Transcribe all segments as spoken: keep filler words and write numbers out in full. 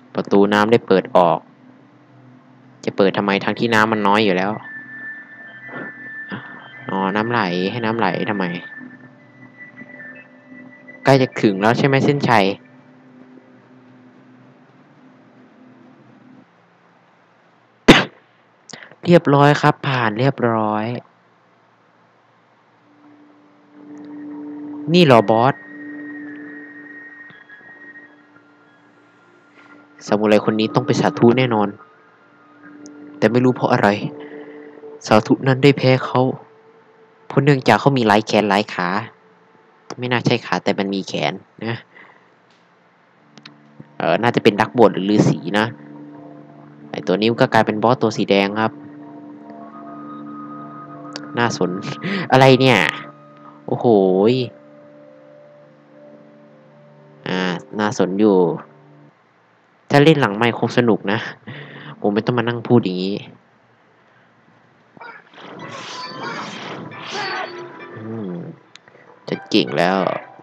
ประตูน้ำได้เปิดออกจะเปิดทำไมทั้งที่น้ำมันน้อยอยู่แล้วอ๋อน้ำไหลให้น้ำไหลทำไมใกล้จะถึงแล้วใช่ไหมเส้นชัยเรียบร้อยครับผ่านเรียบร้อยนี่เหรอบอสซามูไรคนนี้ต้องเป็นสาธุแน่นอนแต่ไม่รู้เพราะอะไรสาธุนั้นได้แพ้เขาเพราะเนื่องจากเขามีหลายแขนหลายขาไม่น่าใช่ขาแต่มันมีแขนนะเออน่าจะเป็นดักบดหรือฤาษีนะไอตัวนี้ก็กลายเป็นบอสตัวสีแดงครับน่าสนอะไรเนี่ยโอ้โหอ่าน่าสนอยู่ถ้าเล่นหลังไมค์คงสนุกนะผมไม่ต้องมานั่งพูดอย่างนี้อืมจะเก่งแล้ว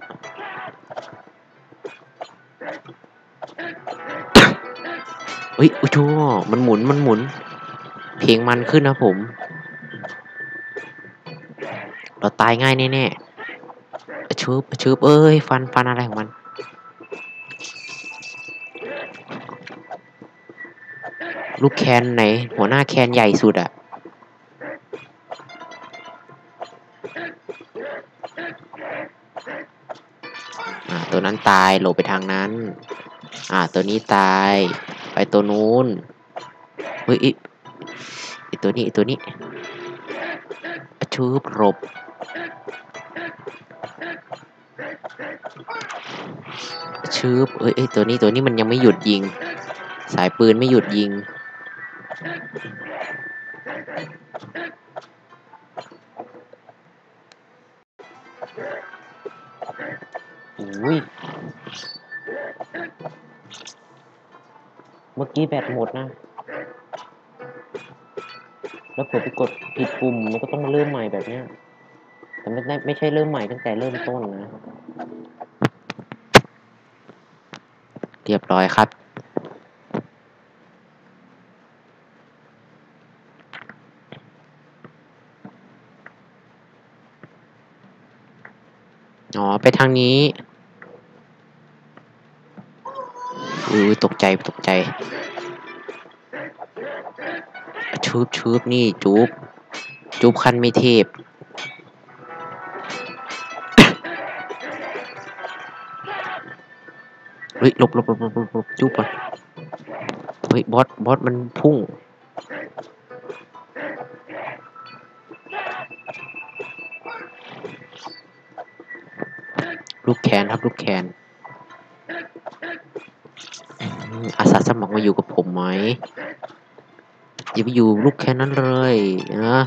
เฮ้ยโอ้โหมันหมุนมันหมุนเพลงมันขึ้นนะผมเราตายง่ายแน่ๆชืบชืบเอ้ยฟันฟันอะไรของมันลูกแคนไหนหัวหน้าแคนใหญ่สุดอะอ่าตัวนั้นตายหลบไปทางนั้นอ่าตัวนี้ตายไปตัวนู้นเฮ้ยไอตัวนี้ไอตัวนี้ชืบหลบชืบเอ้ยไอตัวนี้ตัวนี้มันยังไม่หยุดยิงสายปืนไม่หยุดยิงอุ้ยเมื่อกี้แบตหมดนะแล้วเผื่อไปกดผิดปุ่มมันก็ต้องมาเริ่มใหม่แบบเนี้ยแต่ไม่ได้ไม่ใช่เริ่มใหม่ตั้งแต่เริ่มต้นนะเรียบร้อยครับอ๋อไปทางนี้อุ้ยตกใจตกใจชืบชืบนี่จูบจูบคันไม่เทพเฮ้ยหลบหลบหลบหลบหลบจูบก่อนเฮ้ยบอสบอสมันพุ่งลูกแคนครับลูกแคนอาสาสมัครมาอยู่กับผมไหมอย่าไปอยู่ลูกแคนนั้นเลยนะ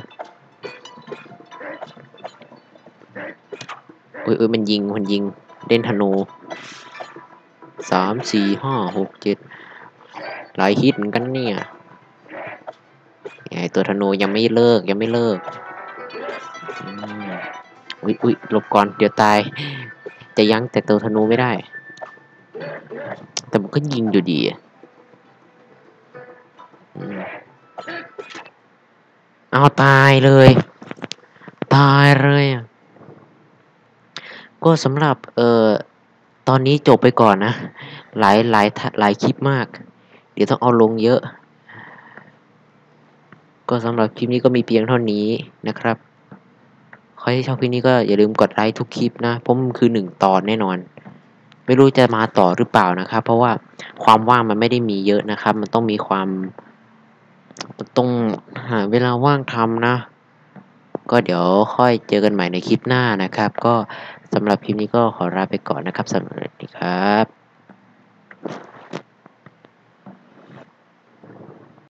เอ้ยเอ้ยมันยิงมันยิงเล่นธนูสามสี่ห้าหกเจ็ดหลายฮิตเหมือนกันเนี่ยไอตัวธนูยังไม่เลิกยังไม่เลิกอุ้ยอุ้ยหลบก่อนเดี๋ยวตายจะยั้งแต่ตัวธนูไม่ได้แต่มันก็ยิงอยู่ดีเอาตายเลยตายเลยก็สำหรับเอ่อตอนนี้จบไปก่อนนะหลายหลายหลายคลิปมากเดี๋ยวต้องเอาลงเยอะก็สำหรับคลิปนี้ก็มีเพียงเท่านี้นะครับใครที่ชอบคลิปนี้ก็อย่าลืมกดไลค์ทุกคลิปนะเพราะมันคือหนึ่งตอนแน่นอนไม่รู้จะมาต่อหรือเปล่านะครับเพราะว่าความว่างมันไม่ได้มีเยอะนะครับมันต้องมีความต้องหาเวลาว่างทำนะก็เดี๋ยวค่อยเจอกันใหม่ในคลิปหน้านะครับก็สำหรับคลิปนี้ก็ขอลาไปก่อนนะครับสวัสดีครับ